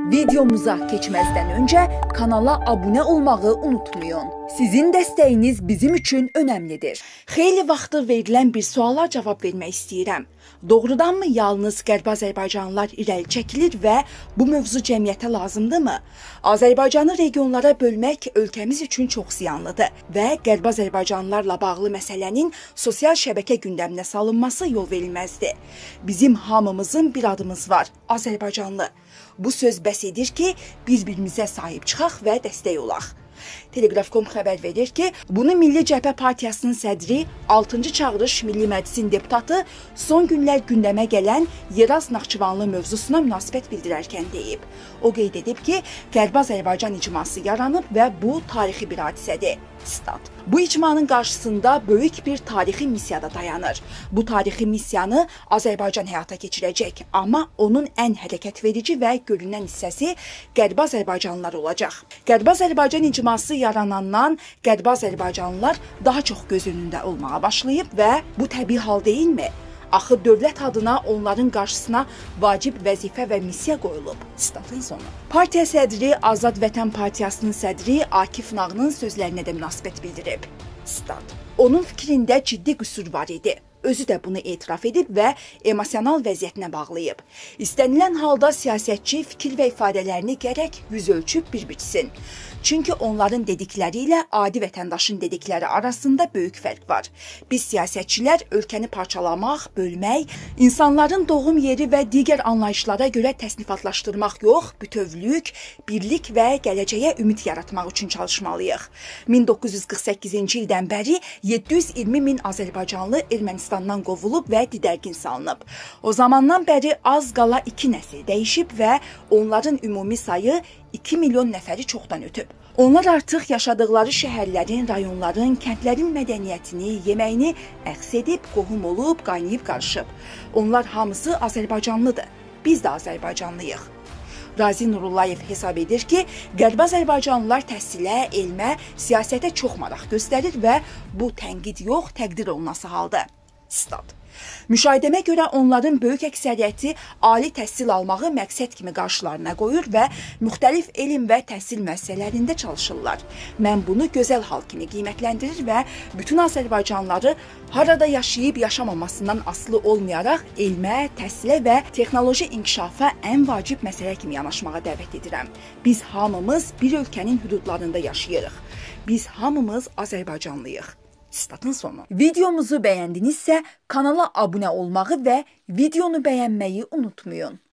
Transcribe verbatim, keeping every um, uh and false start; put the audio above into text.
Videomuza keçməzdən öncə kanala abunə olmağı unutmayın. Sizin dəstəyiniz bizim üçün önəmlidir. Xeyli vaxtdır verilən bir suala cavab vermək istəyirəm. Doğrudanmı yalnız Qərbi Azərbaycanlılar irəli çəkilir və bu mövzu cəmiyyətə lazımdırmı? Azərbaycanı regionlara bölmək ölkəmiz üçün çox ziyanlıdır və Qərbi Azərbaycanlılarla bağlı məsələnin sosial şəbəkə gündəminə salınması yol verilməzdir. Bizim hamımızın bir adımız var, Azərbaycanlı. Bu söz bəs edir ki, bir-birimizə sahib çıxaq və dəstək olaq. Telegraf nöqtə com xəbər verir ki, bunu Milli Cəbhə Partiyasının sədri, altıncı Çağırış Milli Məclisin deputatı son günlər gündəmə gələn Yeraz Naxçıvanlı mövzusuna münasibət bildirərkən deyib. O qeyd edib ki, Qərbi Azərbaycan icması yaranıb və bu tarixi bir hadisədir. Stat. Bu icmanın qarşısında böyük bir tarixi missiyada dayanır. Bu tarixi missiyanı Azərbaycan həyata keçirəcək, amma onun ən hərəkət verici və görünən hissəsi Qərbi Azərbaycanlılar olacaq. Qərbi Azərbaycan icması yaranandan Qərbi Azərbaycanlılar daha çox göz önündə olmağa başlayıb və bu təbii hal deyilmi? Axı dövlət adına onların qarşısına vacib vəzifə və missiya qoyulub. Statın sonu. Partiya sədri Azad Vətən Partiyasının sədri Akif Nağının sözlərinə də münasibət bildirib. Stat. Onun fikrində ciddi qüsur var idi. Özü də bunu etiraf edib və emosional vəziyyətinə bağlayıb. İstənilən halda siyasətçi fikir və ifadələrini gərək yüz ölçüb bir biçsin. Çünki onların dedikləri ilə adi vətəndaşın dedikləri arasında böyük fərq var. Biz siyasətçilər ölkəni parçalamaq, bölmək, insanların doğum yeri və digər anlayışlara görə təsnifatlaşdırmaq yox, bütövlük, birlik və gələcəyə ümid yaratmaq üçün çalışmalıyıq. min doqquz yüz qırx səkkizinci ildən bəri yeddi yüz iyirmi min Azərbaycanlı Ermənistandan qovulub və didərgin salınıb. O zamandan bəri az qala iki nəsil dəyişib və onların ümumi sayı iki milyon nəfəri çoxdan ötüb. Onlar artıq yaşadıkları şəhərlərin, rayonların, kəndlərin mədəniyyətini, yeməyini əks edib, qohum olub, qaynayıb qarışıb. Onlar hamısı Azərbaycanlıdır. Biz də Azərbaycanlıyıq. Razi Nurullayev hesab edir ki, Qərbi Azərbaycanlılar təhsilə, elmə, siyasətə çox maraq göstərir və bu tənqid yox, təqdir olunması halda. Stat. Müşahidəmə görə onların böyük əksəriyyəti ali təhsil almağı məqsəd kimi qarşılarına qoyur və müxtəlif elm və təhsil müəssisələrində çalışırlar. Mən bunu gözəl hal kimi qiymətləndirir və bütün Azərbaycanlıları harada yaşayıb yaşamamasından asılı olmayaraq elmə, təhsilə və texnoloji inkişafa ən vacib məsələ kimi yanaşmağa dəvət edirəm. Biz hamımız bir ölkənin hüdudlarında yaşayırıq. Biz hamımız Azərbaycanlıyıq. Statın sonu. Videomuzu bəyəndinizsə kanala abunə olmağı və videonu bəyənməyi unutmayın.